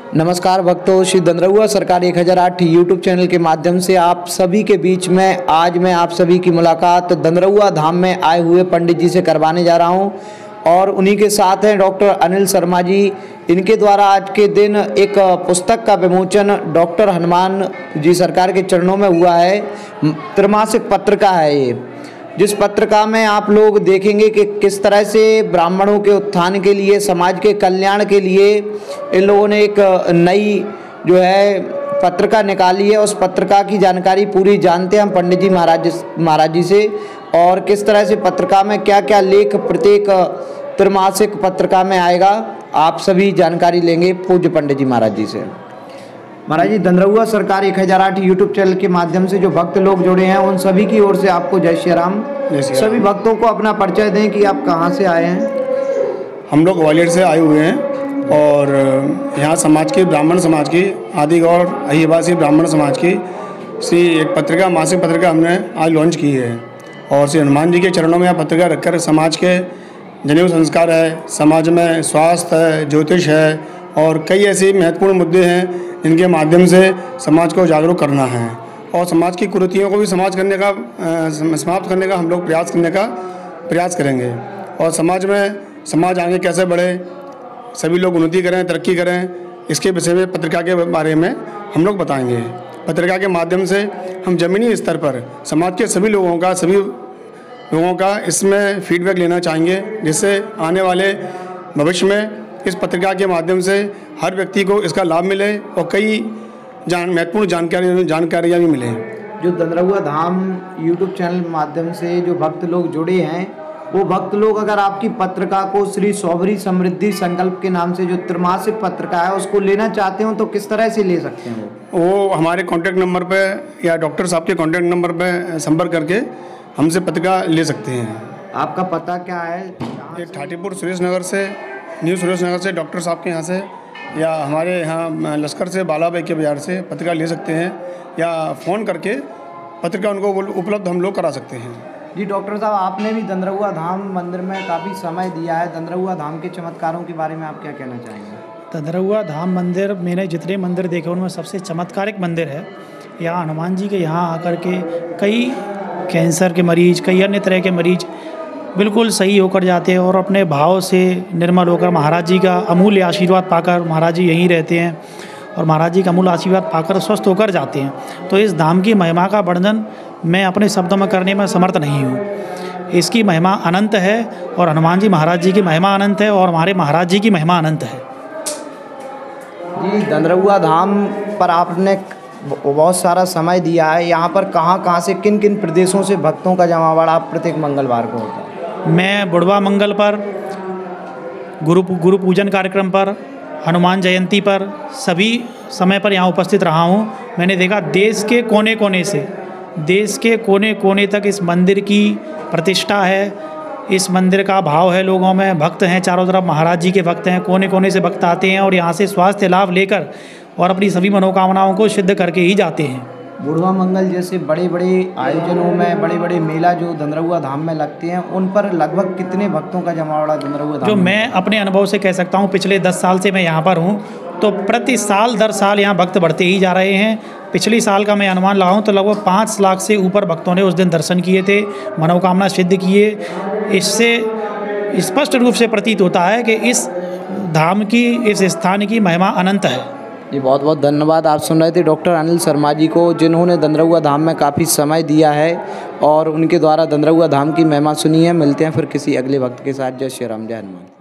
नमस्कार भक्तों, श्री दंदरहुआ सरकार 1008 यूट्यूब चैनल के माध्यम से आप सभी के बीच में आज मैं आप सभी की मुलाकात दंदरहुआ धाम में आए हुए पंडित जी से करवाने जा रहा हूं और उन्हीं के साथ हैं डॉक्टर अनिल शर्मा जी। इनके द्वारा आज के दिन एक पुस्तक का विमोचन डॉक्टर हनुमान जी सरकार के चरणों में हुआ है। त्रैमासिक पत्रिका है ये, जिस पत्रिका में आप लोग देखेंगे कि किस तरह से ब्राह्मणों के उत्थान के लिए, समाज के कल्याण के लिए इन लोगों ने एक नई जो है पत्रिका निकाली है। उस पत्रिका की जानकारी पूरी जानते हैं हम पंडित जी महाराज जी से, और किस तरह से पत्रिका में क्या क्या लेख प्रत्येक त्रैमासिक पत्रिका में आएगा, आप सभी जानकारी लेंगे पूज्य पंडित जी महाराज जी से। महाराज जी, दंदरहुआ सरकार 1008 यूट्यूब चैनल के माध्यम से जो भक्त लोग जुड़े हैं उन सभी की ओर से आपको जय श्री राम। सभी भक्तों को अपना परिचय दें कि आप कहां से आए हैं। हम लोग ग्वालियर से आए हुए हैं और यहाँ समाज की, ब्राह्मण समाज की, आदिगौर अहिवासी ब्राह्मण समाज की सी एक पत्रिका, मासिक पत्रिका हमने आज लॉन्च की है और श्री हनुमान जी के चरणों में यह पत्रिका रखकर समाज के जनेऊ संस्कार है, समाज में स्वास्थ्य है, ज्योतिष है और कई ऐसे महत्वपूर्ण मुद्दे हैं जिनके माध्यम से समाज को जागरूक करना है और समाज की कुरीतियों को भी समाप्त करने का हम लोग प्रयास करेंगे और समाज आगे कैसे बढ़े, सभी लोग उन्नति करें, तरक्की करें, इसके विषय में पत्रिका के बारे में हम लोग बताएंगे। पत्रिका के माध्यम से हम ज़मीनी स्तर पर समाज के सभी लोगों का इसमें फीडबैक लेना चाहेंगे, जिससे आने वाले भविष्य में इस पत्रिका के माध्यम से हर व्यक्ति को इसका लाभ मिले और कई महत्वपूर्ण जानकारियाँ भी मिलें। जो दंदरहुआ धाम यूट्यूब चैनल माध्यम से जो भक्त लोग जुड़े हैं, वो भक्त लोग अगर आपकी पत्रिका को श्री सौभरी समृद्धि संकल्प के नाम से जो त्रैमासिक पत्रिका है उसको लेना चाहते हो तो किस तरह से ले सकते हैं? वो हमारे कॉन्टैक्ट नंबर पे या डॉक्टर साहब के कॉन्टैक्ट नंबर पे संपर्क करके हमसे पत्रिका ले सकते हैं। आपका पता क्या है? ये ठाटीपुर सुरेश नगर से, न्यू सुरेश नगर से डॉक्टर साहब के यहाँ से, या हमारे यहाँ लश्कर से, बालाबाई के बाज़ार से पत्रिका ले सकते हैं या फ़ोन करके पत्रिका उनको उपलब्ध हम लोग करा सकते हैं। जी डॉक्टर साहब, आपने भी दंदरहुआ धाम मंदिर में काफ़ी समय दिया है। दंदरहुआ धाम के चमत्कारों के बारे में आप क्या कहना चाहेंगे? दंदरहुआ धाम मंदिर, मैंने जितने मंदिर देखे उनमें सबसे चमत्कारिक मंदिर है। यहाँ हनुमान जी के यहाँ आकर के कई कैंसर के मरीज, कई अन्य तरह के मरीज बिल्कुल सही होकर जाते हैं और अपने भाव से निर्मल होकर महाराज जी का अमूल्य आशीर्वाद पाकर, महाराज जी यहीं रहते हैं और महाराज जी का अमूल्य आशीर्वाद पाकर स्वस्थ होकर जाते हैं। तो इस धाम की महिमा का वर्णन मैं अपने शब्दों में करने में समर्थ नहीं हूँ। इसकी महिमा अनंत है और हनुमान जी महाराज जी की महिमा अनंत है और हमारे महाराज जी की महिमा अनंत है। जी, दंदरहुआ धाम पर आपने बहुत सारा समय दिया है। यहाँ पर कहाँ से, किन किन प्रदेशों से भक्तों का जमावड़ा प्रत्येक मंगलवार को होता है? मैं बुढ़वा मंगल पर, गुरु पूजन कार्यक्रम पर, हनुमान जयंती पर सभी समय पर यहाँ उपस्थित रहा हूँ। मैंने देखा देश के कोने कोने तक इस मंदिर की प्रतिष्ठा है, इस मंदिर का भाव है लोगों में। भक्त हैं चारों तरफ, महाराज जी के भक्त हैं, कोने कोने से भक्त आते हैं और यहाँ से स्वास्थ्य लाभ लेकर और अपनी सभी मनोकामनाओं को सिद्ध करके ही जाते हैं। बुढ़वा मंगल जैसे बड़े बड़े आयोजनों में, बड़े बड़े मेला जो दंदरहुआ धाम में लगते हैं, उन पर लगभग कितने भक्तों का जमावड़ा दंदरहुआ धाम? जो मैं अपने अनुभव से कह सकता हूँ, पिछले 10 साल से मैं यहाँ पर हूँ, तो प्रति साल दर साल यहाँ भक्त बढ़ते ही जा रहे हैं। पिछली साल का मैं अनुमान लगाऊँ तो लगभग 5 लाख से ऊपर भक्तों ने उस दिन दर्शन किए थे, मनोकामना सिद्ध किए। इससे स्पष्ट रूप से प्रतीत होता है कि इस धाम की, इस स्थान की महिमा अनंत है। जी, बहुत बहुत धन्यवाद। आप सुन रहे थे डॉक्टर अनिल शर्मा जी को, जिन्होंने दंदरहुआ धाम में काफ़ी समय दिया है और उनके द्वारा दंदरहुआ धाम की महिमा सुनी है। मिलते हैं फिर किसी अगले भक्त के साथ। जय श्री राम, जय हनुमान।